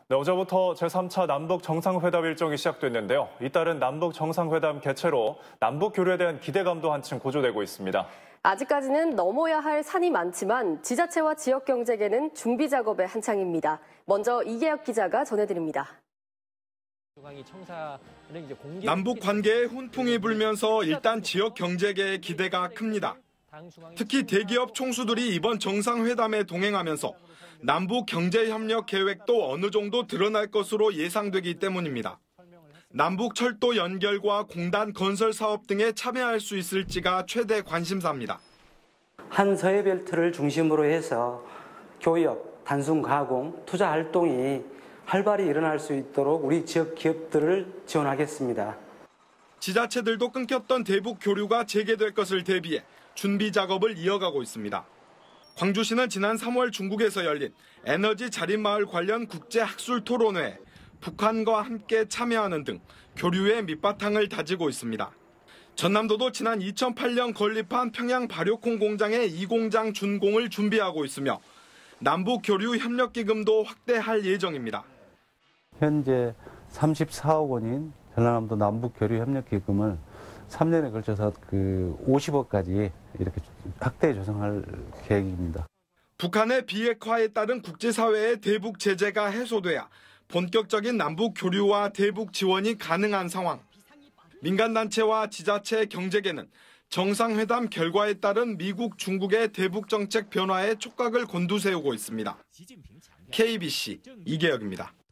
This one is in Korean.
네, 어제부터 제3차 남북 정상회담 일정이 시작됐는데요. 이따른 남북 정상회담 개최로 남북 교류에 대한 기대감도 한층 고조되고 있습니다. 아직까지는 넘어야 할 산이 많지만 지자체와 지역 경제계는 준비 작업에 한창입니다. 먼저 이계혁 기자가 전해드립니다. 남북 관계에 훈풍이 불면서 일단 지역 경제계의 기대가 큽니다. 특히 대기업 총수들이 이번 정상회담에 동행하면서 남북 경제협력 계획도 어느 정도 드러날 것으로 예상되기 때문입니다. 남북 철도 연결과 공단 건설 사업 등에 참여할 수 있을지가 최대 관심사입니다. 한서해벨트를 중심으로 해서 교역, 단순 가공, 투자 활동이 활발히 일어날 수 있도록 우리 지역 기업들을 지원하겠습니다. 지자체들도 끊겼던 대북 교류가 재개될 것을 대비해 준비 작업을 이어가고 있습니다. 광주시는 지난 3월 중국에서 열린 에너지 자립마을 관련 국제학술 토론회에 북한과 함께 참여하는 등 교류의 밑바탕을 다지고 있습니다. 전남도도 지난 2008년 건립한 평양 발효콩 공장의 이 공장 준공을 준비하고 있으며 남북 교류 협력 기금도 확대할 예정입니다. 현재 34억 원인 전라남도 남북 교류 협력 기금을 3년에 걸쳐서 50억까지 이렇게 확대 조성할 계획입니다. 북한의 비핵화에 따른 국제사회의 대북 제재가 해소돼야 본격적인 남북 교류와 대북 지원이 가능한 상황. 민간단체와 지자체 경제계는 정상회담 결과에 따른 미국, 중국의 대북 정책 변화에 촉각을 곤두세우고 있습니다. KBC 이계혁입니다.